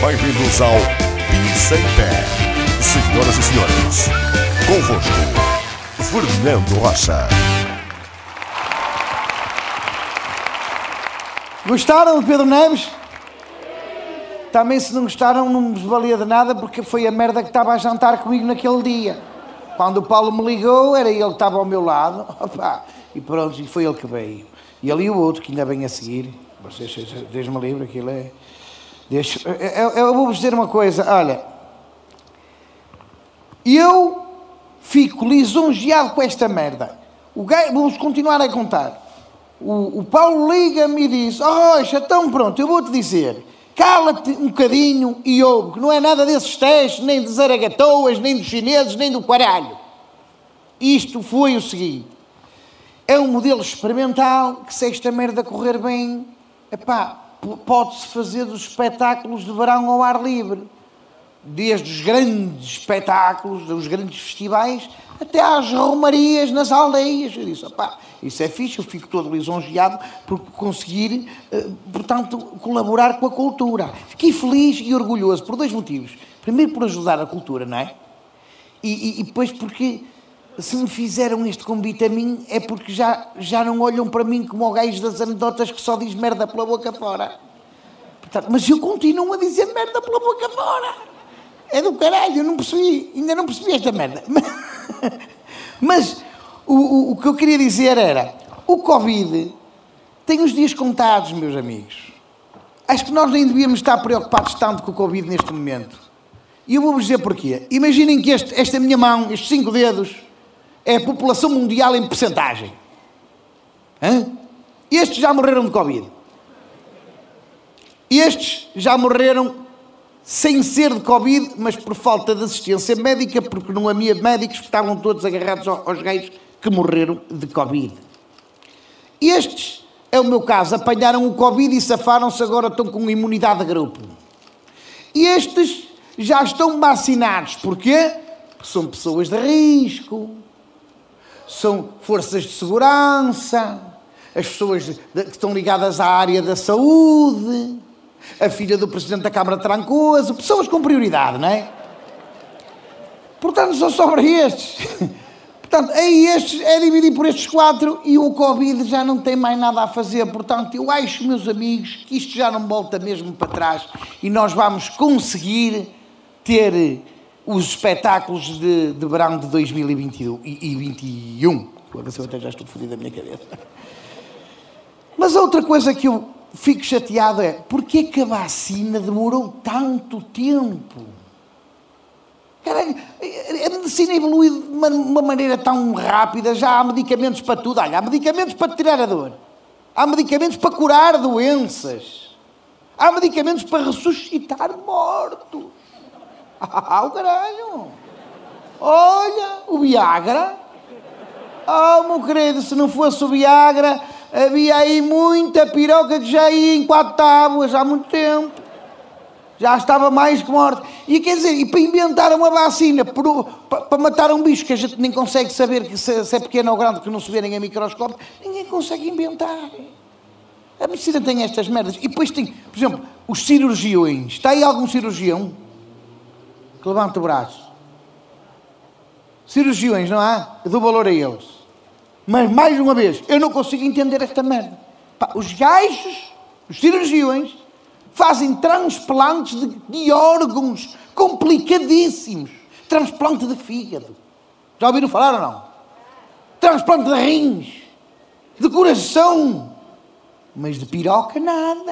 Bem-vindos ao Pisa em Pé. Senhoras e senhores, convosco, Fernando Rocha. Gostaram de Pedro Neves? Também, se não gostaram, não me valia de nada, porque foi a merda que estava a jantar comigo naquele dia. Quando o Paulo me ligou, era ele que estava ao meu lado. Opa, e pronto, e foi ele que veio. E ali o outro, que ainda vem a seguir. Vocês, Deus-me livre, aquilo é... Eu vou-vos dizer uma coisa, olha. Eu fico lisonjeado com esta merda. Vamos continuar a contar. O Paulo liga-me e diz: Rocha, então pronto, eu vou-te dizer, cala-te um bocadinho e ouve, que não é nada desses testes, nem de zaragatoas, nem dos chineses, nem do caralho. Isto foi o seguinte: é um modelo experimental que, se esta merda correr bem, epá, pode-se fazer dos espetáculos de verão ao ar livre. Desde os grandes espetáculos, dos grandes festivais, até às romarias nas aldeias. Eu disse, opá, isso é fixe, eu fico todo lisonjeado por conseguir, portanto, colaborar com a cultura. Fiquei feliz e orgulhoso por dois motivos. Primeiro, por ajudar a cultura, não é? E depois porque, se me fizeram este convite a mim, é porque já não olham para mim como o gajo das anedotas que só diz merda pela boca fora. Portanto, mas eu continuo a dizer merda pela boca fora. É do caralho, eu não percebi, ainda não percebi esta merda. Mas o que eu queria dizer era, o Covid tem os dias contados, meus amigos. Acho que nós nem devíamos estar preocupados tanto com o Covid neste momento. E eu vou-vos dizer porquê. Imaginem que esta minha mão, estes 5 dedos, é a população mundial em percentagem. Estes já morreram de Covid. Estes já morreram sem ser de Covid, mas por falta de assistência médica, porque não havia médicos, estavam todos agarrados aos gajos que morreram de Covid. Estes, é o meu caso, apanharam o Covid e safaram-se, agora estão com imunidade de grupo. E estes já estão vacinados. Porquê? Porque são pessoas de risco, são forças de segurança, as pessoas que estão ligadas à área da saúde, a filha do Presidente da Câmara de Trancoso, pessoas com prioridade, não é? Portanto, só sobra estes. Portanto, estes é dividir por estes 4 e o Covid já não tem mais nada a fazer. Portanto, eu acho, meus amigos, que isto já não volta mesmo para trás e nós vamos conseguir ter os espetáculos de verão de 2021 e 2021. Agora eu até já estou fodido da minha cabeça. Mas a outra coisa que eu fico chateado é, porquê que a vacina demorou tanto tempo? Caralho, a medicina evoluiu de uma maneira tão rápida, já há medicamentos para tudo. Olha, há medicamentos para tirar a dor, há medicamentos para curar doenças, há medicamentos para ressuscitar mortos. O caralho! Olha, o Viagra. Meu querido, se não fosse o Viagra, havia aí muita piroca que já ia em 4 tábuas há muito tempo. Já estava mais que morta. E quer dizer, e para inventar uma vacina para matar um bicho que a gente nem consegue saber que se é pequeno ou grande, que não se vê nem a microscópio, ninguém consegue inventar. A medicina tem estas merdas. E depois tem, por exemplo, os cirurgiões. Está aí algum cirurgião que levanta o braço? Cirurgiões, não há? Eu dou valor a eles. Mas, mais uma vez, eu não consigo entender esta merda. Pá, os gajos, os cirurgiões, fazem transplantes de órgãos complicadíssimos. Transplante de fígado. Já ouviram falar ou não? Transplante de rins. De coração. Mas de piroca, nada.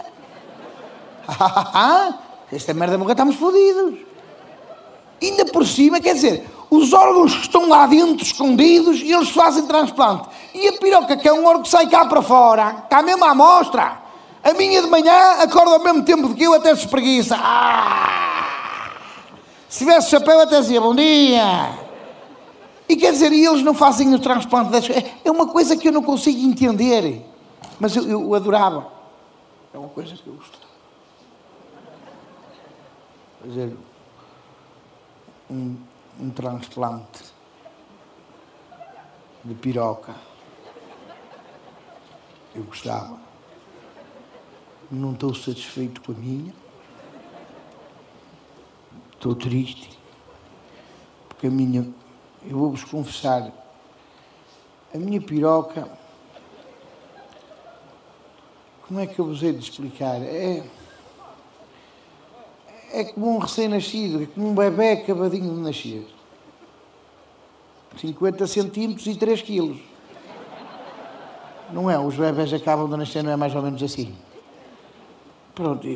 Esta merda nunca estamos fodidos. Ainda por cima, quer dizer, os órgãos que estão lá dentro, escondidos, e eles fazem transplante. E a piroca, que é um órgão que sai cá para fora, está mesmo à mostra. A minha de manhã acorda ao mesmo tempo que eu, até se espreguiça. Se tivesse chapéu, até dizia bom dia. E quer dizer, e eles não fazem o transplante das... É uma coisa que eu não consigo entender. Mas eu adorava. É uma coisa que eu gostava. Fazer um transplante de piroca. Eu gostava. Não estou satisfeito com a minha. Estou triste. Porque eu vou-vos confessar, a minha piroca, como é que eu vos hei de explicar? É como um recém-nascido, é como um bebê acabadinho de nascer. 50 centímetros e 3 quilos. Não é? Os bebés acabam de nascer, não é mais ou menos assim? Pronto,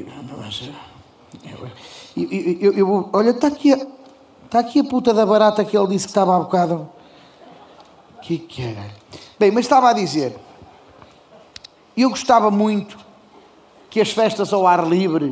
olha, está aqui a puta da barata que ele disse que estava há bocado. Que era? Bem, mas estava a dizer, eu gostava muito que as festas ao ar livre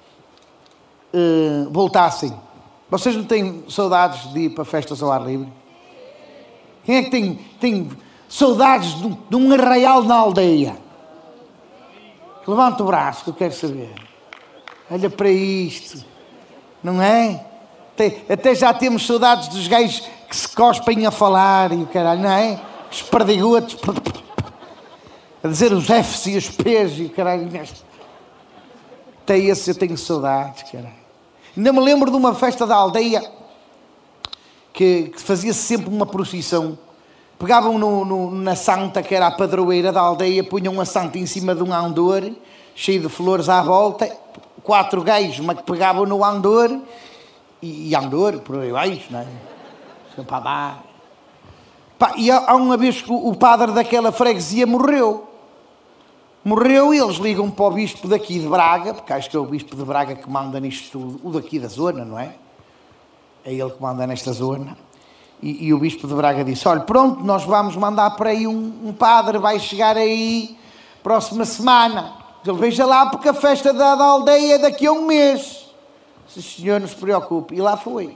voltassem. Vocês não têm saudades de ir para festas ao ar livre? Quem é que tem saudades de um arraial na aldeia? Levanta o braço que eu quero saber. Olha para isto, não é? Até já temos saudades dos gajos que se cospem a falar e o caralho, não é? Os perdigotos a dizer os F's e os P's e o caralho. Até esse eu tenho saudades, caralho. Ainda me lembro de uma festa da aldeia que fazia-se sempre uma procissão. Pegavam na santa, que era a padroeira da aldeia, punham a santa em cima de um andor, cheio de flores à volta, 4 gajos, mas que pegavam no andor, e andor, por aí baixo, não é? Sempre a dar. Pá, e há uma vez que o padre daquela freguesia morreu. Morreu e eles ligam para o bispo daqui de Braga, porque acho que é o bispo de Braga que manda nisto tudo, o daqui da zona, não é? É ele que manda nesta zona. E o bispo de Braga disse, olha, pronto, nós vamos mandar para aí um padre, vai chegar aí próxima semana. Ele veja lá porque a festa da aldeia é daqui a um mês. Se o senhor não se preocupe. E lá foi.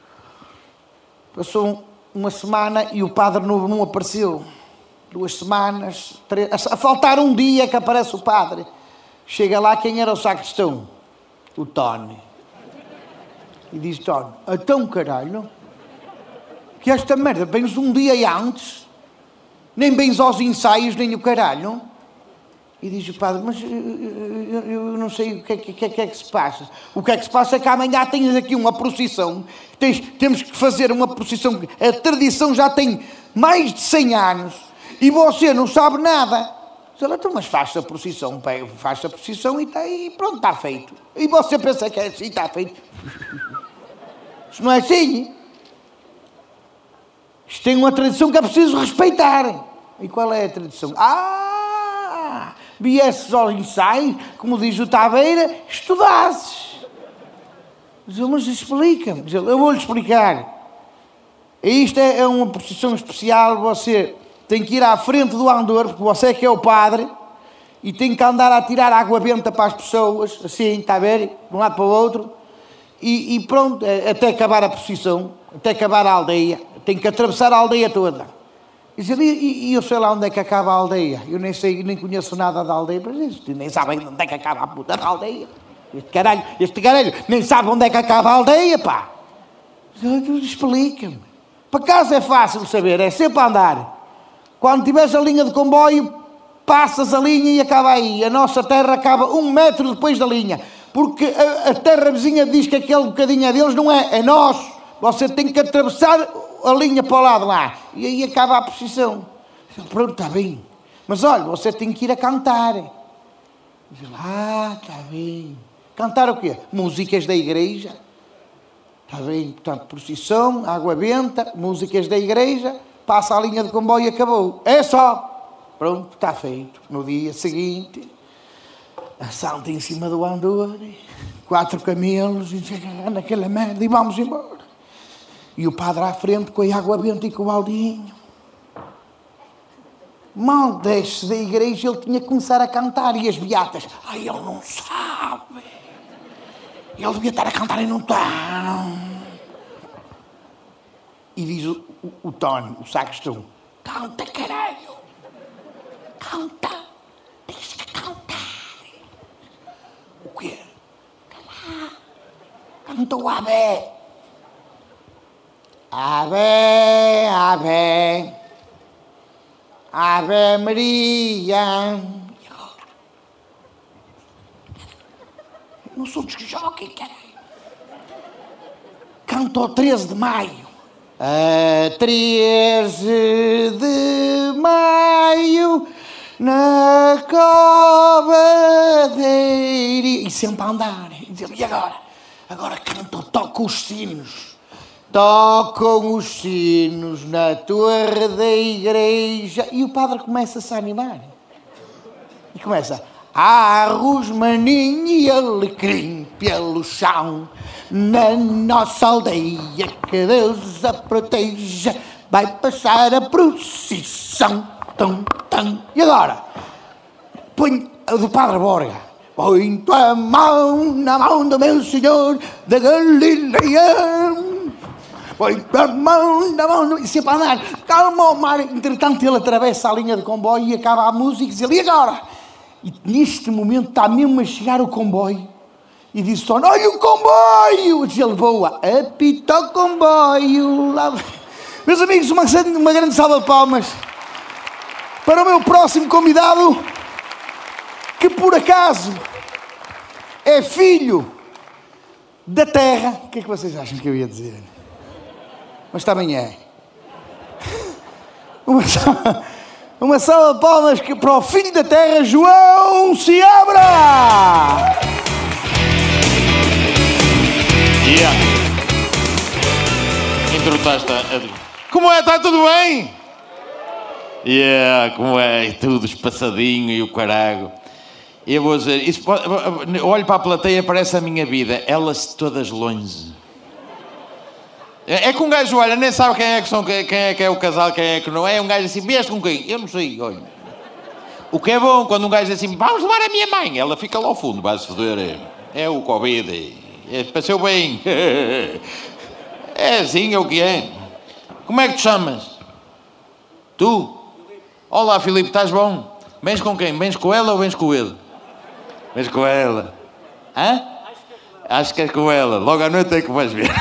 Passou uma semana e o padre novo não apareceu. 2 semanas, 3, a faltar um dia que aparece o padre. Chega lá, quem era o sacristão? O Tony. E diz, Tony, então caralho, que esta merda, vens um dia antes, nem vens aos ensaios, nem o caralho. E diz o padre, mas eu não sei o que é que se passa. O que é que se passa é que amanhã tens aqui uma procissão, temos que fazer uma procissão, a tradição já tem mais de 100 anos, e você não sabe nada. Ela, então, mas faz a procissão, faz a procissão e está aí, pronto, está feito. E você pensa que é assim, está feito. Isso não é assim. Isto tem uma tradição que é preciso respeitar. E qual é a tradição? Viesses aos ensaios, como diz o Tabeira, estudasses. Mas explica-me. Eu vou-lhe explicar. Isto é uma procissão especial, você tem que ir à frente do andor, porque você é que é o padre, e tem que andar a tirar água benta para as pessoas, assim, está a ver, de um lado para o outro, e pronto, até acabar a procissão, até acabar a aldeia, tem que atravessar a aldeia toda. E eu sei lá onde é que acaba a aldeia, eu nem sei, nem conheço nada da aldeia, mas nem sabem onde é que acaba a puta da aldeia. Este caralho nem sabe onde é que acaba a aldeia, pá. Explica-me. Para casa é fácil saber, é sempre a andar. Quando tiveres a linha de comboio, passas a linha e acaba aí. A nossa terra acaba 1 metro depois da linha. Porque a terra vizinha diz que aquele bocadinho é deles, não é? É nosso. Você tem que atravessar a linha para o lado lá. E aí acaba a procissão. Pronto, está bem. Mas olha, você tem que ir a cantar. Está bem. Cantar o quê? Músicas da igreja. Está bem. Portanto, procissão, água benta, músicas da igreja... Passa a linha de comboio e acabou. É só. Pronto, está feito. No dia seguinte, a santa em cima do andor, 4 camelos, e chega naquela merda e vamos embora. E o padre à frente com a água benta e com o baldinho. Mal desce da igreja, ele tinha que começar a cantar. E as beatas, ele não sabe. Ele devia estar a cantar e não está. E diz o Tony, o sacristão, canta, caralho. Canta. Tens que cantar. O quê? Cantou Ave. Ave, Ave. Ave Maria. Não sou de jockey, caralho. canto ao 13 de maio. A 13 de maio, na cova de Eiria. E sempre a andar. E dizer, e agora? Agora canto, toco os sinos. Tocam os sinos na torre da igreja. E o padre começa-se a animar. E começa... Há rosmaninho e alecrim pelo chão na nossa aldeia, que Deus a proteja, vai passar a procissão. Tum, tum. E agora? Põe a do Padre Borga. Põe tua mão na mão do meu Senhor da Galileia. Põe tua mão na mão... E sempre a andar. Calma, mar. Entretanto, ele atravessa a linha de comboio e acaba a música e diz, e agora? E neste momento está mesmo a chegar o comboio e diz só, olha o comboio! Diz ele, boa, apita o comboio. Lá... Meus amigos, uma grande salva de palmas para o meu próximo convidado, que por acaso é filho da terra. O que é que vocês acham que eu ia dizer? Mas também é. Uma salva de palmas para o filho da terra, João Seabra! Yeah. Introtaste a... Como é? Está tudo bem? Yeah, como é? Tudo espaçadinho e o carago. Eu vou dizer, isso pode... olho para a plateia, parece a minha vida. Elas todas longe. É que um gajo, olha, nem sabe quem é que é o casal, quem é que não é. Um gajo assim, vieste com quem? Eu não sei, olha. O que é bom, quando um gajo diz assim, vamos levar a minha mãe, ela fica lá ao fundo, vai-se foder. É o Covid, passou bem. É assim, é o que é. Como é que te chamas? Tu? Olá, Filipe, estás bom? Vens com quem? Vens com ela ou vens com ele? Vens com ela. Hã? Acho que é com ela. Logo à noite é que vais ver.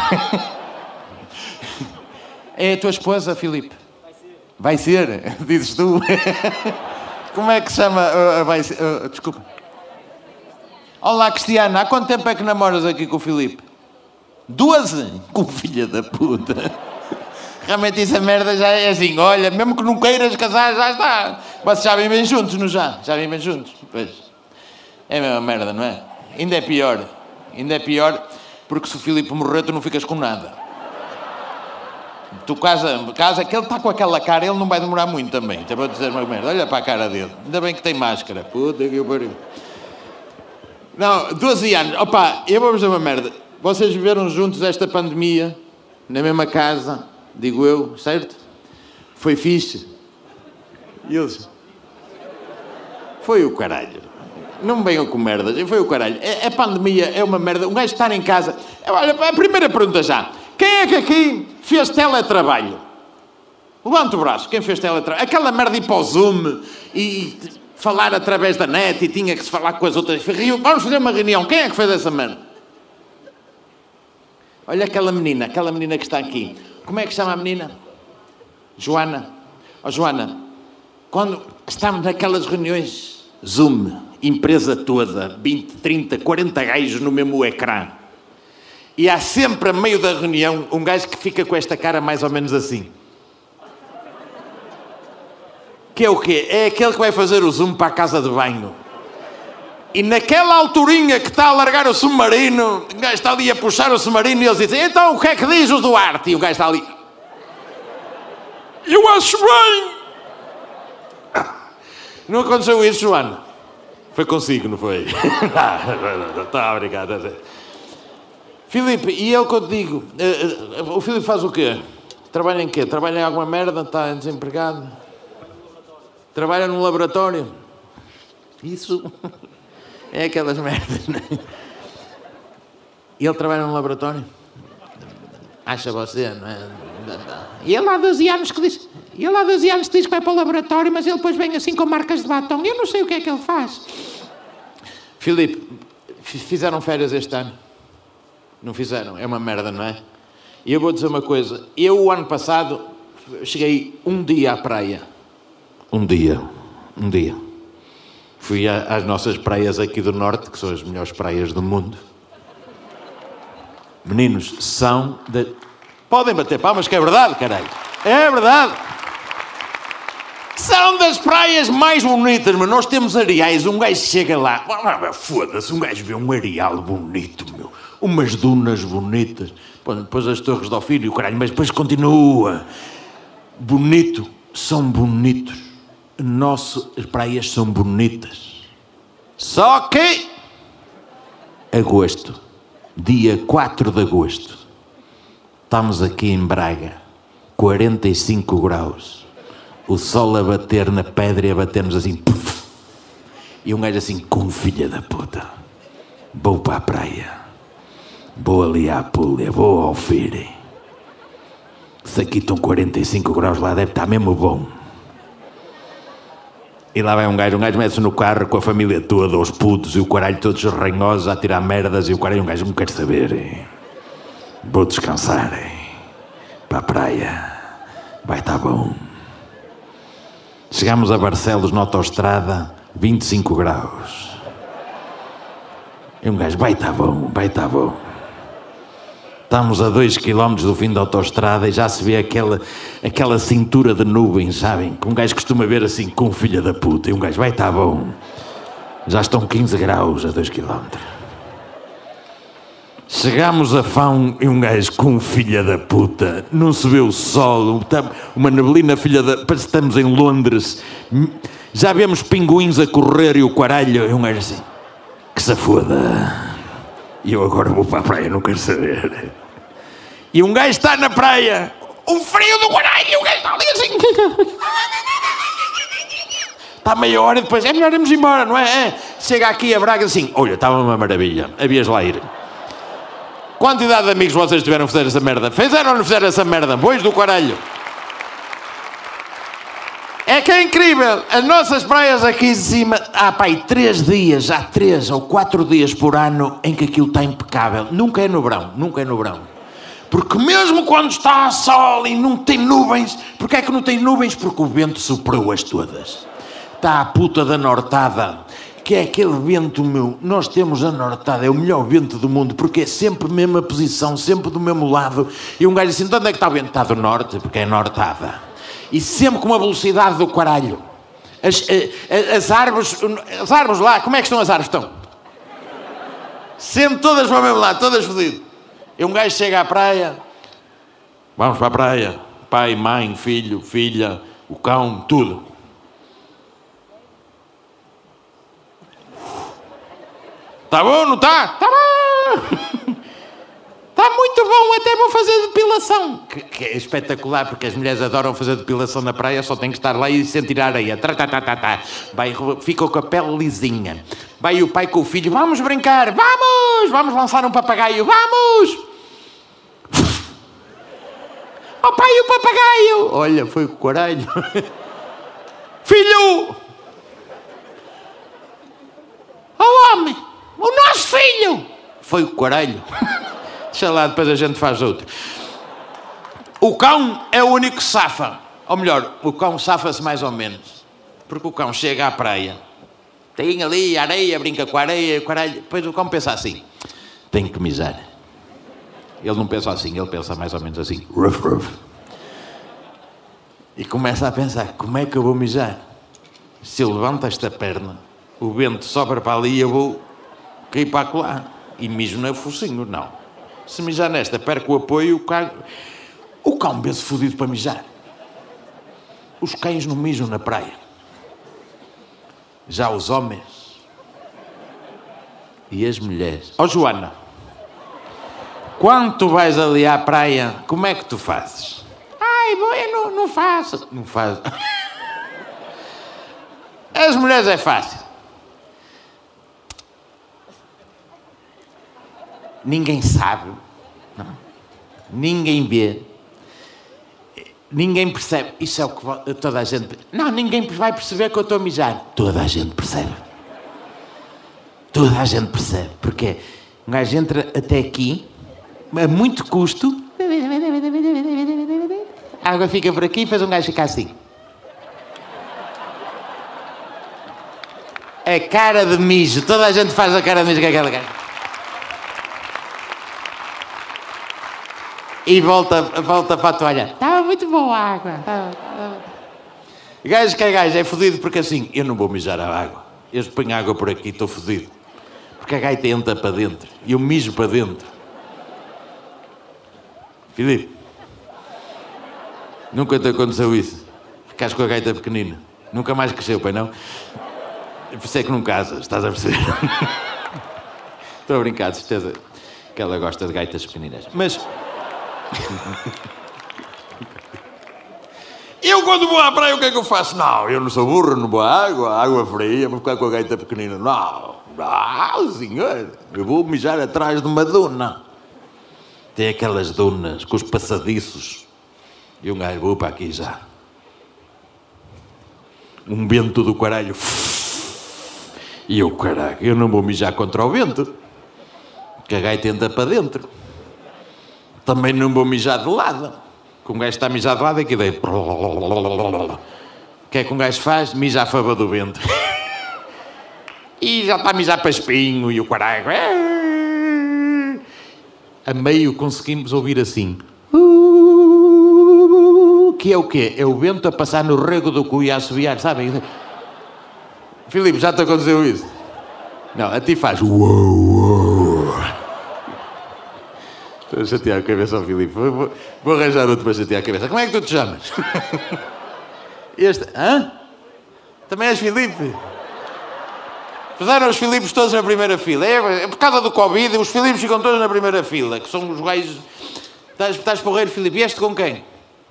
É a tua esposa, Filipe? Vai ser, dizes tu. Como é que se chama? Desculpa. Olá, Cristiana. Há quanto tempo é que namoras aqui com o Filipe? 12? Com filha da puta. Realmente essa merda já é assim. Olha, mesmo que não queiras casar, já está. Vocês já vivem juntos, não já? Já vivem juntos? Pois. É a mesma merda, não é? Ainda é pior. Ainda é pior porque se o Filipe morrer, tu não ficas com nada. Tu casa que ele está com aquela cara, ele não vai demorar muito também. Te vou dizer uma merda, olha para a cara dele. Ainda bem que tem máscara. Puta que pariu. Não, 12 anos. Opa, eu vou dizer uma merda. Vocês viveram juntos esta pandemia, na mesma casa, digo eu, certo? Foi fixe. E eles? Foi o caralho. Não me venham com merdas, foi o caralho. A pandemia é uma merda. Um gajo estar em casa... Olha, a primeira pergunta já. Quem é que aqui fez teletrabalho? Levanta o braço. Quem fez teletrabalho? Aquela merda ir para o Zoom e falar através da net e tinha que se falar com as outras. Vamos fazer uma reunião. Quem é que fez essa merda? Olha aquela menina que está aqui. Como é que chama a menina? Joana. Oh, Joana, quando estamos naquelas reuniões Zoom, empresa toda, 20, 30, 40 gajos no mesmo ecrã. E há sempre, a meio da reunião, um gajo que fica com esta cara mais ou menos assim. Que é o quê? É aquele que vai fazer o zoom para a casa de banho. E naquela alturinha que está a largar o submarino, o gajo está ali a puxar o submarino e eles dizem, então o que é que diz o Duarte? E o gajo está ali. Eu acho bem. Não aconteceu isso, Joana? Foi consigo, não foi? Está, obrigado. Filipe, e eu que eu te digo, o Filipe faz o quê? Trabalha em quê? Trabalha em alguma merda? Está desempregado? Trabalha num laboratório? Isso é aquelas merdas, não é? E ele trabalha num laboratório? Acha você, não é? E ele há 12 anos que diz... que vai para o laboratório, mas ele depois vem assim com marcas de batom. Eu não sei o que é que ele faz. Filipe, fizeram férias este ano? Não fizeram? É uma merda, não é? E eu vou dizer uma coisa. Eu, o ano passado, cheguei um dia à praia. Um dia. Fui às nossas praias aqui do Norte, que são as melhores praias do mundo. Meninos, são da... Podem bater palmas, que é verdade, caralho. É verdade. São das praias mais bonitas, mas nós temos areais. Um gajo chega lá, foda-se, um gajo vê um areal bonito, meu. Umas dunas bonitas. Depois as torres do Ofírio, caralho, mas depois continua. Bonito, são bonitos. Nossas praias são bonitas. Só que... Agosto, dia 4 de agosto. Estamos aqui em Braga, 45 graus. O sol a bater na pedra e a bater-nos assim. Puff, e um gajo assim, com filha da puta. Vou para a praia. Vou ali à Púlia, vou ao Ofírio. Se aqui estão 45 graus, lá deve estar mesmo bom. E lá vai um gajo mete-se no carro com a família toda, os putos e o caralho todos ranhosos a tirar merdas e o caralho, um gajo não quer saber. Hein? Vou descansar, hein? Para a praia. Vai estar bom. Chegámos a Barcelos na autoestrada, 25 graus. E um gajo, vai estar bom, vai estar bom. Estamos a 2 km do fim da autoestrada e já se vê aquela cintura de nuvens, sabem? Que um gajo costuma ver assim, com filha da puta. E um gajo, vai estar bom. Já estão 15 graus a 2 km. Chegámos a Fão e um gajo com filha da puta, não se vê o sol, uma neblina filha da... Parece que estamos em Londres, já vemos pinguins a correr e o caralho, e um gajo assim, que se foda, e eu agora vou para a praia, não quero saber. E um gajo está na praia, um frio do caralho, e um gajo está ali assim... Está meia hora e depois, é melhor irmos embora, não é? Chega aqui a Braga assim, olha, estava uma maravilha, havias lá ir. Quantidade de amigos vocês tiveram a fazer essa merda? Fizeram ou não fizeram essa merda? Bois do caralho. É que é incrível. As nossas praias aqui de cima... Há, pai, 3 dias, há 3 ou 4 dias por ano em que aquilo está impecável. Nunca é no verão, nunca é no verão. Porque mesmo quando está a sol e não tem nuvens... Porquê é que não tem nuvens? Porque o vento superou-as todas. Está a puta da nortada... que é aquele vento, meu, nós temos a nortada, é o melhor vento do mundo, porque é sempre a mesma posição, sempre do mesmo lado, e um gajo assim, de onde é que está o vento? Está do norte, porque é nortada, e sempre com uma velocidade do caralho. As árvores lá, como é que estão as árvores? Estão sempre todas para o mesmo lado, todas fodidas. E um gajo chega à praia, vamos para a praia, pai, mãe, filho, filha, o cão, tudo. Está bom, não está? Está bom! Está muito bom, até vou fazer depilação. Que é espetacular, porque as mulheres adoram fazer depilação na praia, só tem que estar lá e sentir a areia. Vai, fica com a pele lisinha. Vai o pai com o filho, vamos brincar, vamos lançar um papagaio, vamos! Oh pai, o papagaio! Olha, foi o caralho. Filho! Oh homem! O nosso filho! Foi o caralho. Deixa lá, depois a gente faz outro. O cão é o único que safa. Ou melhor, o cão safa-se mais ou menos. Porque o cão chega à praia, tem ali a areia, brinca com a areia, o caralho. Depois o cão pensa assim, tenho que mijar. Ele não pensa assim, ele pensa mais ou menos assim. Ruff, ruff. E começa a pensar, como é que eu vou mijar? Se eu levanto esta perna, o vento sobra para ali e eu vou cair para acolá. E mijo no focinho, não. Se mijar nesta, perco o apoio, o cão vê-se fodido para mijar. Os cães não mijam na praia. Já os homens e as mulheres. Ó Joana, quando tu vais ali à praia, como é que tu fazes? Ai, eu não faço. Não faz. As mulheres é fácil. Ninguém sabe, não? Ninguém vê, ninguém percebe. Isso é o que toda a gente... Não, ninguém vai perceber que eu estou a mijar. Toda a gente percebe. Toda a gente percebe. Porque um gajo entra até aqui, a muito custo, a água fica por aqui e faz um gajo ficar assim. A cara de mijo. Toda a gente faz a cara de mijo com aquela cara. E volta para a toalha. Estava muito boa a água. Gajo que é gajo, é fodido porque assim, eu não vou mijar a água. Eu ponho água por aqui, estou fodido. Porque a gaita entra para dentro. E eu mijo para dentro. Filipe, nunca te aconteceu isso? Ficaste com a gaita pequenina. Nunca mais cresceu, pai, não? Por isso é que não casas, estás a perceber? Estou a brincar, de certeza que ela gosta de gaitas pequeninas. Mas... eu quando vou à praia, o que é que eu faço? Não, eu não sou burro, não vou à água fria, vou ficar com a gaita pequenina. Não, senhor, eu vou mijar atrás de uma duna. Tem aquelas dunas com os passadiços. E um gajo, vou para aqui já. Um vento do caralho. E eu, caralho, eu não vou mijar contra o vento. Que a gaita entra para dentro. Também não vou mijar de lado. Que um gajo está a mijar de lado, é que daí. O que é que um gajo faz? Mija a fava do vento. E já está a mijar para espinho e o caralho. A meio conseguimos ouvir assim. Que é o quê? É o vento a passar no rego do cu e a assobiar, sabem? Filipe, já te aconteceu isso? Não, a ti faz. Estou a chatear a cabeça ao Filipe. Vou arranjar outro para chatear a cabeça. Como é que tu te chamas? Este. Hã? Também és Filipe? Puseram os Filipes todos na primeira fila. É por causa do Covid, os Filipes ficam todos na primeira fila, que são os gajos. Estás porreiro, Filipe. E este com quem?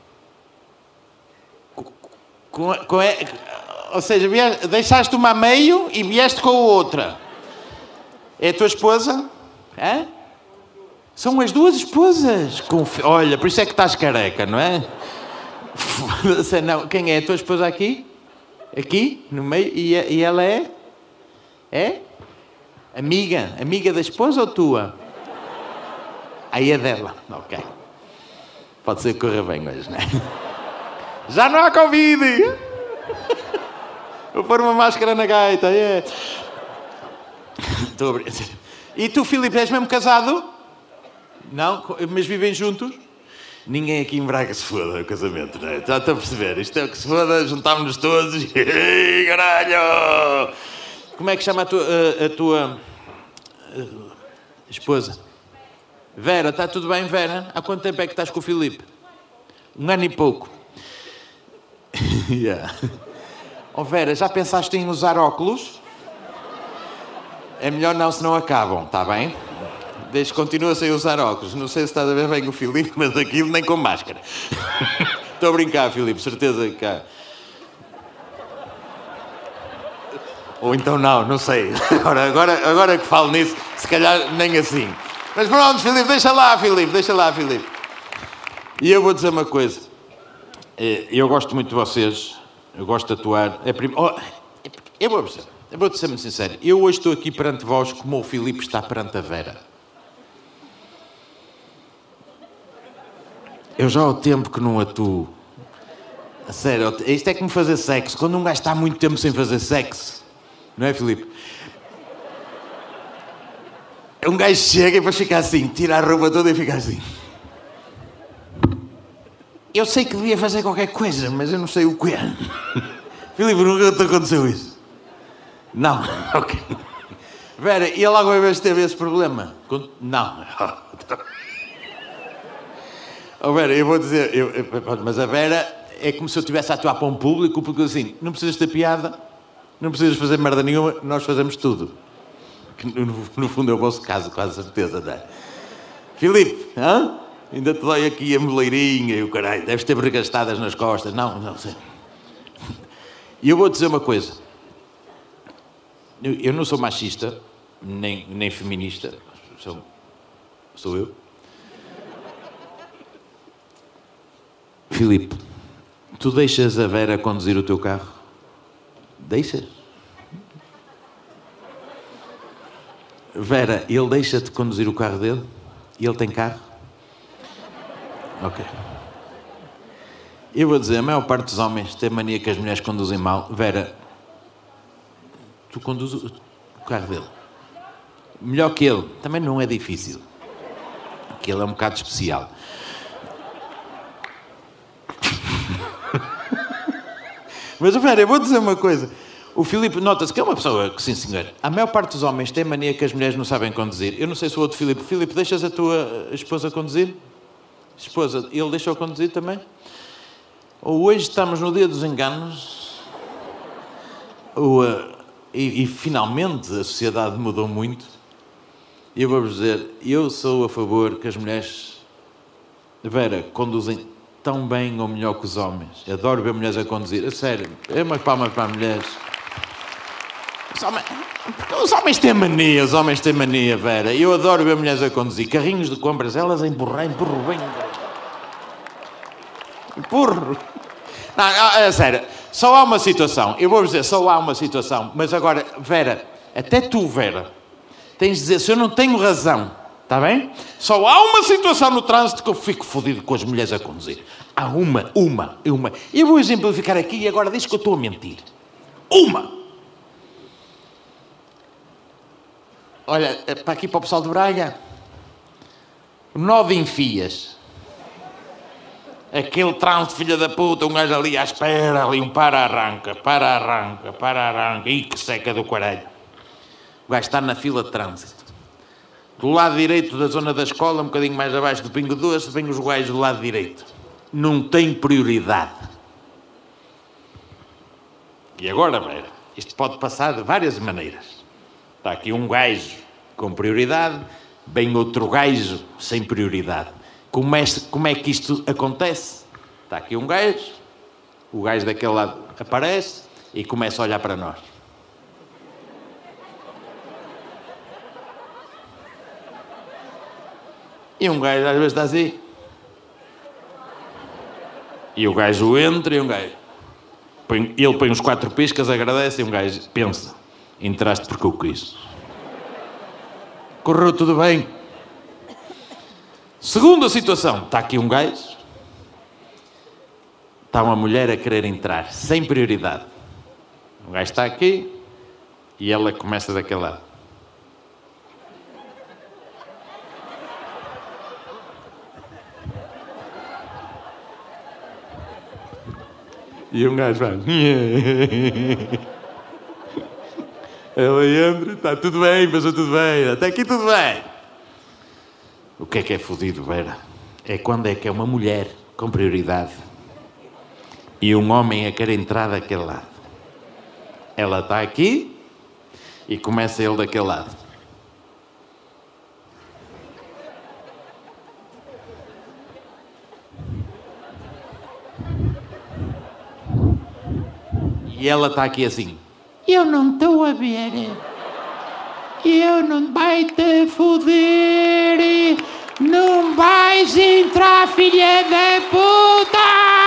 Ou seja, deixaste uma a meio e vieste com a outra. É a tua esposa? Hã? São as duas esposas. Olha, por isso é que estás careca, não é? Não. Quem é a tua esposa aqui? Aqui, no meio. E ela é? É? Amiga? Amiga da esposa ou tua? Aí é dela. Ok. Pode ser que corra bem hoje, não é? Já não há Covid! Vou pôr uma máscara na gaita, é. Estou a brincar. E tu, Filipe, és mesmo casado? Não? Mas vivem juntos? Ninguém aqui em Braga se foda o casamento, não é? Já estou a perceber. Isto é o que se foda, juntámos-nos todos e... caralho! Como é que chama a tua esposa? Vera, está tudo bem, Vera? Há quanto tempo é que estás com o Filipe? 1 ano e pouco. Yeah. Oh Vera, já pensaste em usar óculos? É melhor não, senão acabam, está bem? Continua sem usar óculos. Não sei se estás a ver bem o Filipe, mas aquilo nem com máscara. Estou a brincar, Filipe, certeza que há. Ou então não sei. Agora que falo nisso, se calhar nem assim. Mas pronto, Filipe, deixa lá, Filipe. E eu vou dizer uma coisa. Eu gosto muito de vocês. Eu gosto de atuar. Eu vou ser muito sincero. Eu hoje estou aqui perante vós como o Filipe está perante a Vera. Eu já há tempo que não atuo. A sério, isto é como fazer sexo. Quando um gajo está há muito tempo sem fazer sexo. Não é, Filipe? Um gajo chega e depois fica assim, tira a roupa toda e fica assim. Eu sei que devia fazer qualquer coisa, mas eu não sei o que é. Filipe, nunca te aconteceu isso? Não? Ok. Vera, e ele alguma vez teve esse problema? Não. Oh, Vera, eu vou dizer, mas a Vera é como se eu estivesse a atuar para um público, porque assim, não precisas ter piada, não precisas fazer merda nenhuma, nós fazemos tudo. Que no fundo é o vosso caso, quase certeza, não é? Filipe, hã? Ainda te dói aqui a moleirinha e o caralho, deves ter regastadas nas costas. Não sei. E eu vou dizer uma coisa. Eu não sou machista, nem feminista. Sou eu. Filipe, tu deixas a Vera conduzir o teu carro? Deixas? Vera, ele deixa-te conduzir o carro dele? E ele tem carro? Ok. Eu vou dizer, a maior parte dos homens tem mania que as mulheres conduzem mal. Vera, tu conduzes o carro dele. Melhor que ele. Também não é difícil. Que ele é um bocado especial. Mas, Vera, eu vou dizer uma coisa. O Filipe, nota-se que é uma pessoa que, sim senhor, a maior parte dos homens tem mania que as mulheres não sabem conduzir. Eu não sei se o outro Filipe... Filipe, deixas a tua esposa conduzir? Esposa, ele deixou conduzir também? Ou hoje estamos no dia dos enganos, e finalmente a sociedade mudou muito. E eu vou-vos dizer, eu sou a favor que as mulheres, Vera, conduzem tão bem ou melhor que os homens. Adoro ver mulheres a conduzir. A sério, é umas palmas para as mulheres. Os homens têm mania, Vera. Eu adoro ver mulheres a conduzir. Carrinhos de compras, elas empurro bem. Empurro. Não, é sério. Só há uma situação. Eu vou dizer, só há uma situação. Mas agora, Vera, até tu, Vera, tens de dizer, se eu não tenho razão, está bem? Só há uma situação no trânsito que eu fico fodido com as mulheres a conduzir. Há uma. Eu vou exemplificar aqui e agora diz que eu estou a mentir. Uma. Olha, para aqui para o pessoal de Braga. Nó de enfias. Aquele trânsito, filha da puta, um gajo ali à espera, ali um para-arranca. Ih, que seca do caralho. O gajo está na fila de trânsito. Do lado direito da zona da escola, um bocadinho mais abaixo do Pingo Doce, vem os gajos do lado direito. Não tem prioridade. E agora, Vera, isto pode passar de várias maneiras. Está aqui um gajo com prioridade, vem outro gajo sem prioridade. Como é que isto acontece? Está aqui um gajo, o gajo daquele lado aparece e começa a olhar para nós. E um gajo às vezes está assim. E o gajo entra e um gajo... Ele põe uns 4 piscas, agradece e um gajo pensa. Entraste porque eu quis. Correu tudo bem. Segunda situação. Está aqui um gajo. Está uma mulher a querer entrar, sem prioridade. O gajo está aqui e ela começa daquele lado. E um gajo vai... Ela entra, está tudo bem, passou tudo bem, até aqui tudo bem. O que é fodido, Vera? É quando é que é uma mulher com prioridade e um homem a querer entrar daquele lado. Ela está aqui e começa ele daquele lado. E ela está aqui assim. Eu não estou a ver. Eu não vai-te foder. Não vais entrar, filha da puta.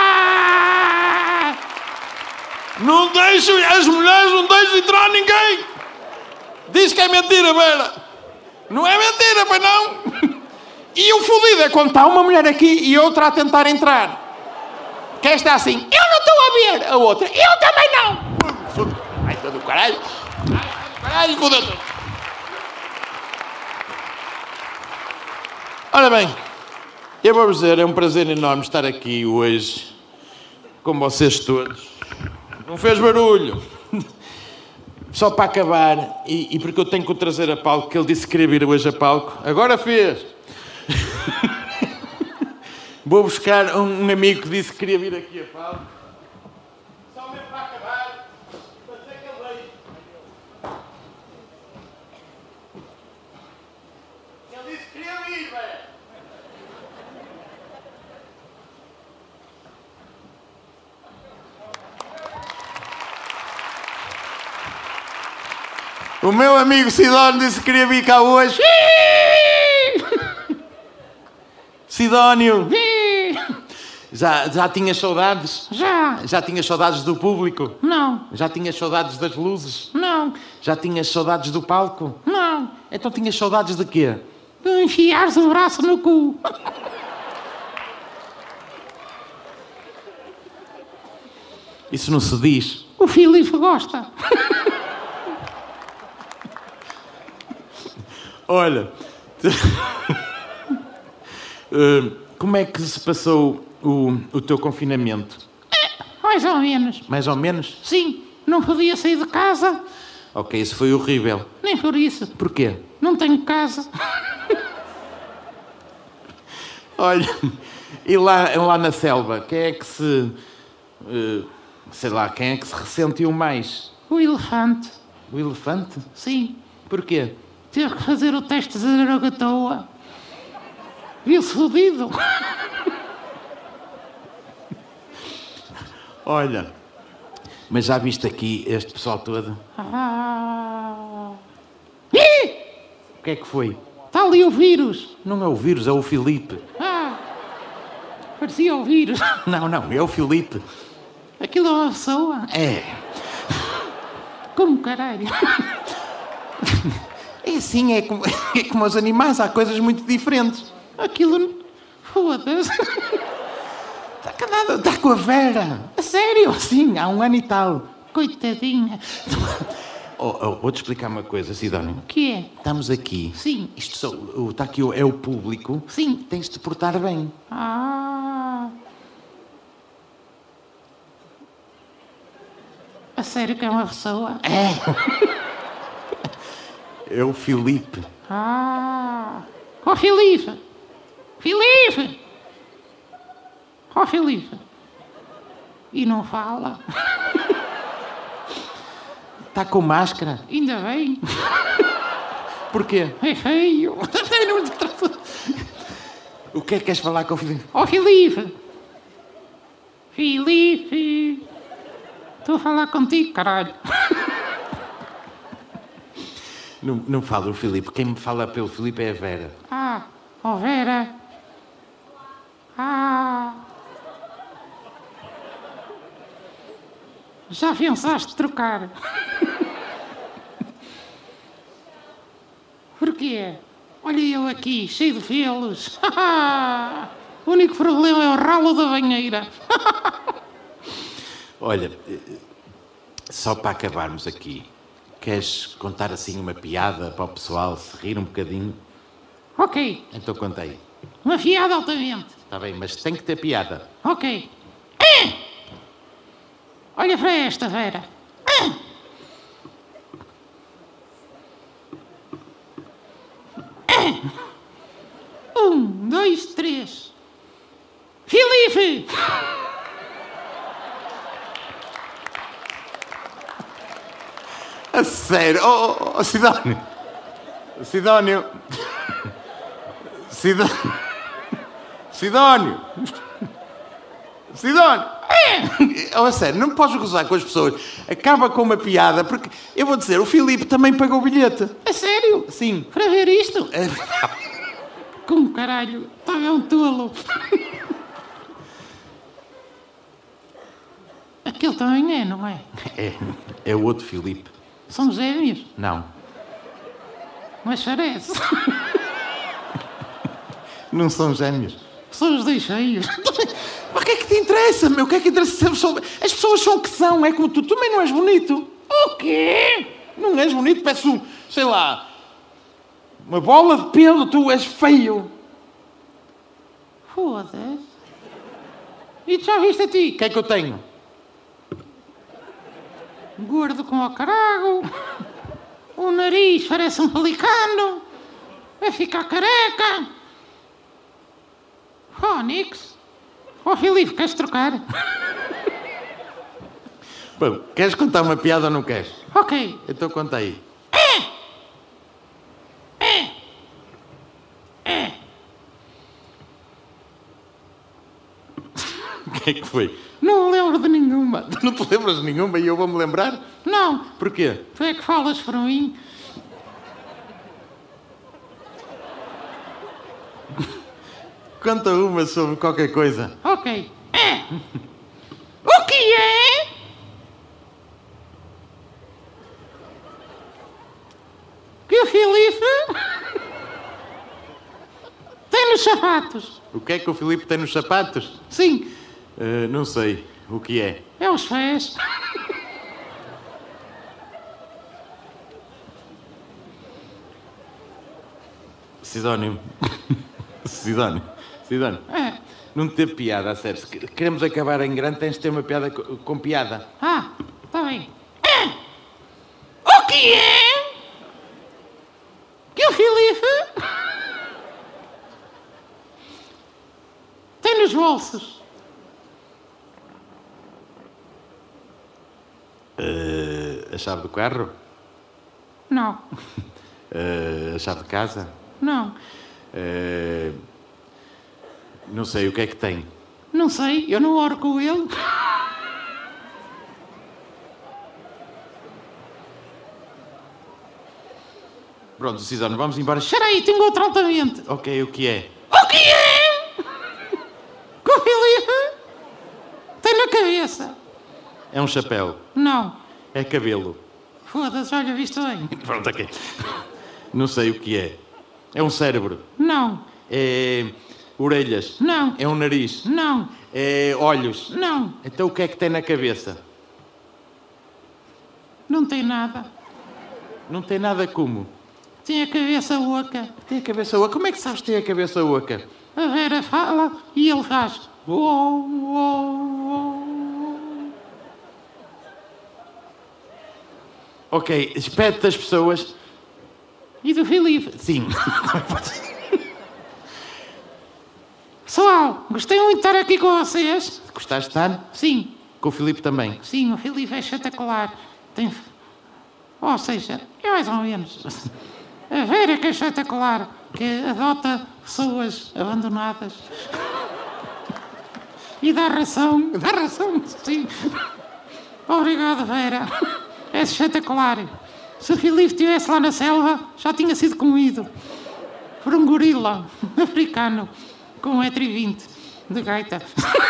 Não deixo, as mulheres não deixam entrar ninguém. Diz que é mentira, Vera. Não é mentira, pois não. E o fodido é quando está uma mulher aqui e outra a tentar entrar. Que esta assim, eu não estou a ver. A outra, eu também não. Ai, todo o caralho. Caralho, fodeu tudo. Ora bem, eu vou-vos dizer, é um prazer enorme estar aqui hoje com vocês todos. Não fez barulho. Só para acabar, e porque eu tenho que o trazer a palco, que ele disse que queria vir hoje a palco. Agora fez. Vou buscar um amigo que disse que queria vir aqui a palco. Só mesmo para acabar. Para dizer que ele veio. Ele disse que queria vir, velho. O meu amigo Sidónio disse que queria vir cá hoje. Sidónio! Já tinhas saudades? Já tinhas saudades do público? Não. Já tinhas saudades das luzes? Não. Já tinhas saudades do palco? Não. Então tinhas saudades de quê? De enfiares o braço no cu. Isso não se diz. O Filipe gosta. Olha... como é que se passou o teu confinamento? Mais ou menos. Mais ou menos? Sim, não podia sair de casa, Ok, isso foi horrível. nem por isso. Porquê? Não tenho casa. Olha, e lá na selva, quem é que se... sei lá, quem é que se ressentiu mais? O elefante, O elefante? sim, Porquê? teve que fazer o teste de Zaragatoa. Viu-se fodido. Olha, mas já viste aqui este pessoal todo? Ah. Ih! O que é que foi? Está ali o vírus. Não é o vírus, é o Filipe. Ah, parecia o vírus. Não, é o Filipe. Aquilo é uma pessoa. É. Como caralho. É assim, é como os animais, há coisas muito diferentes. Aquilo... Foda-se. Está com a Vera. A sério? Sim, há 1 ano e tal. Coitadinha. Vou-te explicar uma coisa, Sidónio. O que é? Estamos aqui. Sim. Está aqui, é o público. Sim. Tens de te portar bem. Ah. A sério que é uma pessoa? É o Filipe. Ah. Ó Filipe. Filipe. Ó Filipe. E não fala. Está com máscara. Ainda bem. Porquê? É feio. O que é que queres falar com o Filipe? Ó Filipe. Filipe. Estou a falar contigo, caralho. Não fala o Filipe. Quem me fala pelo Filipe é a Vera. Ah. Ó Vera. Ah. Já pensaste trocar? Porquê? Olha eu aqui, cheio de pelos. O único problema é o ralo da banheira. Olha, só para acabarmos aqui, queres contar assim uma piada para o pessoal se rir um bocadinho? Ok, Então conta aí. uma fiada altamente. Está bem, mas tem que ter piada. Ok. Olha para esta, Vera. 1, 2, 3. Filipe! A sério? Oh, Sidónio! Sidónio! Sidónio! Sidónio! Oh, a sério, não podes gozar com as pessoas. Acaba com uma piada, porque eu vou dizer, o Filipe também pagou o bilhete. A sério? Sim. Para ver isto? É verdade. Como caralho? Estava um tolo. Aquele também é, não é? É o outro Filipe. São gêmeos, Não. mas parece. Não são gêmeos. São os dois cheios. Mas o que é que te interessa, meu? O que é que interessa? As pessoas são o que são, é como tu. Tu também não és bonito. O quê? Não és bonito, parece sei lá, uma bola de pelo, tu és feio. Foda-se. E tu já viste a ti? O que é que eu tenho? Gordo com o carago. O nariz parece um pelicano. Vai ficar careca. Fónix. Ó Filipe, queres trocar? Bom, queres contar uma piada ou não queres? Ok. Então conta aí. O que é que foi? Não me lembro de nenhuma. Tu não te lembras de nenhuma e eu vou-me lembrar? Não. Porquê? Tu é que falas para mim. Conta uma sobre qualquer coisa. Ok. O que é? Que o Filipe tem nos sapatos. O que é que o Filipe tem nos sapatos? Sim, Não sei. O que é? é os pés. Sidónio. Sidónio. É, Não teve piada, a sério. Se queremos acabar em grande, tens de ter uma piada com piada. Ah, está bem. O que é que o Filipe tem nos bolsos? A chave do carro? Não, A chave de casa? não, Não sei, o que é que tem? não sei, eu não oro com ele. Pronto, Cisano, vamos embora. Espera aí, tenho outro altamente. Ok, o que é? O que é que o Filipe tem na cabeça? É um chapéu. Não, É cabelo. foda-se, olha, viste bem. Pronto, ok. Não sei o que é. É um cérebro. Não, É orelhas. não, É um nariz. não, É olhos. não, Então o que é que tem na cabeça? não tem nada. Não tem nada como. Tem a cabeça oca. Tem a cabeça oca. Como é que sabes que tem a cabeça oca? A Vera fala e ele faz. Uou, uou, uou. Ok, aspecto das pessoas. E do Filipe. Sim. Pessoal, gostei muito de estar aqui com vocês. Gostaste de estar? Sim, Com o Filipe também. sim, o Filipe é espetacular. Tem... Ou seja, é mais ou menos. A Vera que é espetacular, que adota pessoas abandonadas. E dá ração, sim. Obrigado, Vera. É espetacular. Se o Filipe estivesse lá na selva, já tinha sido comido por um gorila africano com 1,20 m de gaita.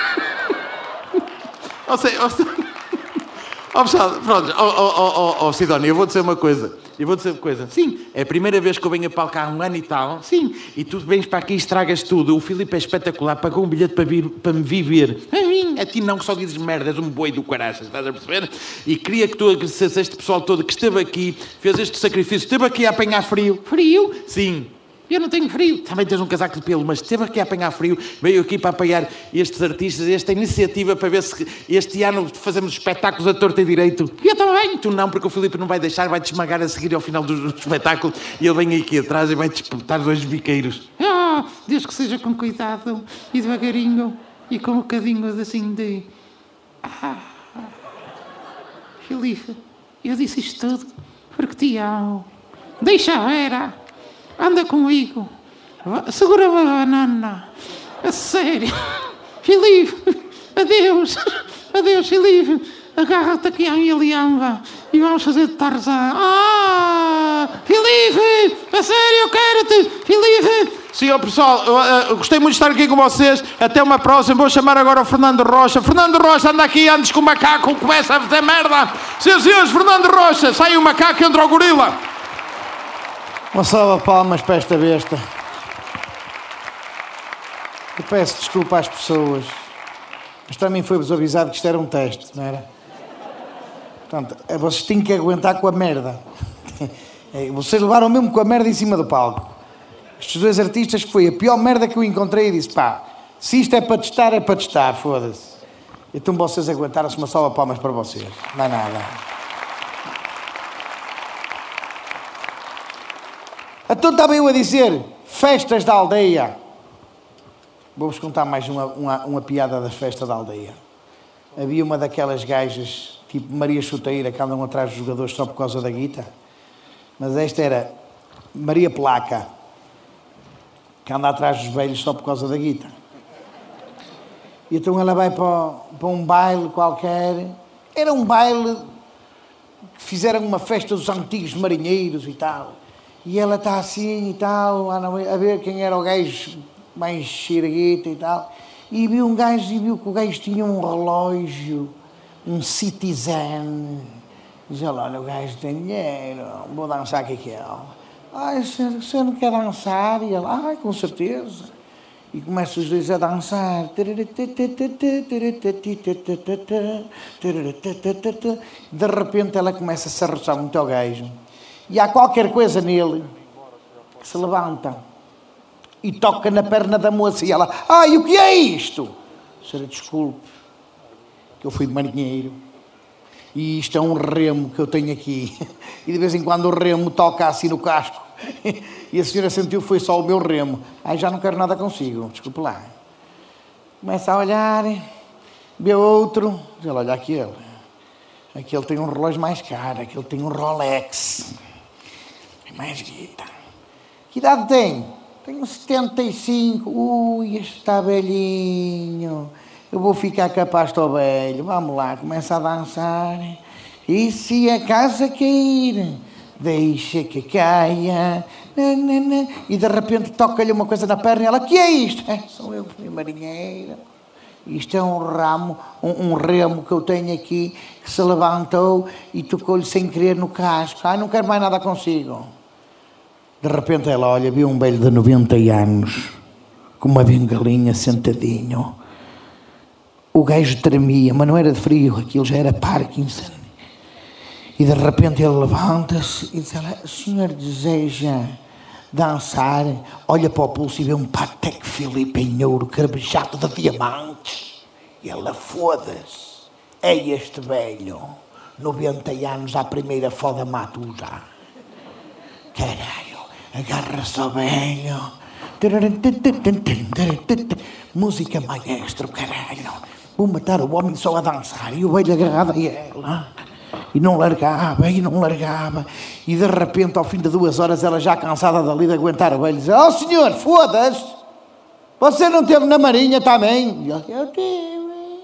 Ou seja, pessoal, pronto, Sidónia, eu vou dizer uma coisa. Sim, é a primeira vez que eu venho a palcar há um ano e tal. Sim. E tu vens para aqui e estragas tudo. O Filipe é espetacular, pagou um bilhete para me viver. A mim, a ti não, que só dizes merda, és um boi do caraças, estás a perceber? E queria que tu agradecesse a este pessoal todo que esteve aqui, fez este sacrifício, esteve aqui a apanhar frio. Frio? Sim. Eu não tenho frio. Também tens um casaco de pelo, mas esteve aqui a apanhar frio, veio aqui para apoiar estes artistas, esta iniciativa para ver se este ano fazemos espetáculos a torta e direito. Eu também. Tu não, porque o Filipe não vai deixar, vai-te esmagar a seguir ao final do espetáculo e ele vem aqui atrás e vai disputar dois biqueiros. Ah, Deus que seja com cuidado e devagarinho e com um bocadinho assim de... Filipe, eu disse isto tudo porque te amo. Deixa a Vera. Anda comigo. Segura-me a banana. A sério. Filipe, adeus. Adeus, Filipe. Agarra-te aqui à minha liamba e vamos fazer de Tarzan. Filipe, a sério, eu quero-te. Filipe. Sim, pessoal, eu gostei muito de estar aqui com vocês. Até uma próxima. Vou chamar agora o Fernando Rocha. Fernando Rocha, anda aqui antes que o macaco comece a fazer merda. Senhores, Fernando Rocha, sai o macaco e entra o gorila. Uma salva de palmas para esta besta. Eu peço desculpa às pessoas, mas também foi-vos avisado que isto era um teste, não era? Portanto, vocês têm que aguentar com a merda. Vocês levaram mesmo com a merda em cima do palco. Estes dois artistas, que foi a pior merda que eu encontrei, e disse, pá, se isto é para testar, foda-se. Então vocês aguentaram-se. Uma salva de palmas para vocês. Não é nada. Então estava eu a dizer, festas da aldeia. Vou-vos contar mais uma piada da festa da aldeia. Havia uma daquelas gajas, tipo Maria Chuteira, que andam atrás dos jogadores só por causa da guita. Mas esta era Maria Placa, que anda atrás dos velhos só por causa da guita. E então ela vai para um baile qualquer. Era um baile que fizeram uma festa dos antigos marinheiros e tal. E ela está assim e tal, a ver quem era o gajo mais xergueta e tal. E viu um gajo, e viu que o gajo tinha um relógio, um Citizen. Diz ela, olha, o gajo tem dinheiro, vou dançar aqui que é. Ai, você não quer dançar? E ela, ai, com certeza. E começam os dois a dançar. De repente ela começa a se arrochar muito ao gajo. E há qualquer coisa nele que se levanta. e toca na perna da moça e ela, ai, o que é isto? Senhora, desculpe, que eu fui marinheiro e isto é um remo que eu tenho aqui e de vez em quando o remo toca assim no casco e a senhora sentiu que foi só o meu remo. Ai, já não quero nada consigo, desculpe lá. Começa a olhar, vê outro, diz, olha aquele tem um relógio mais caro, aquele tem um Rolex, é mais guita. Que idade tem? Tenho 75, ui, este está velhinho, eu vou ficar capaz do velho, vamos lá, começa a dançar, e se a casa cair, deixa que caia, e de repente toca-lhe uma coisa na perna e ela, que é isto? Sou eu, fui marinheiro, isto é um ramo, um remo que eu tenho aqui, que se levantou e tocou-lhe sem querer no casco, ai, não quero mais nada consigo. De repente ela olha, viu um velho de 90 anos, com uma bengalinha sentadinho. O gajo tremia, mas não era de frio, aquilo já era Parkinson. E de repente ele levanta-se e diz, o senhor deseja dançar? Olha para o pulso e vê um Patek Philippe em ouro, cravejado de diamantes. E ela, foda-se, é este velho, 90 anos, à primeira foda mato já. Caralho. Agarra-se ao velho, música maestro, caralho, vou matar o homem só a dançar, e o velho agarrado a ela, e não largava, e de repente ao fim de 2 horas ela já cansada dali de aguentar o velho, diz, oh senhor, foda-se, você não teve na marinha também? E ele, eu tive.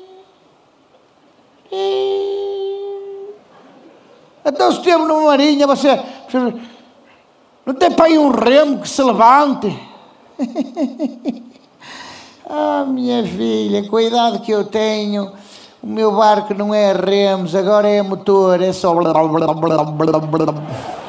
Então se teve na marinha, você não tem para aí um remo que se levante? Ah, minha filha, com a idade que eu tenho, o meu barco não é remos, agora é motor, é só...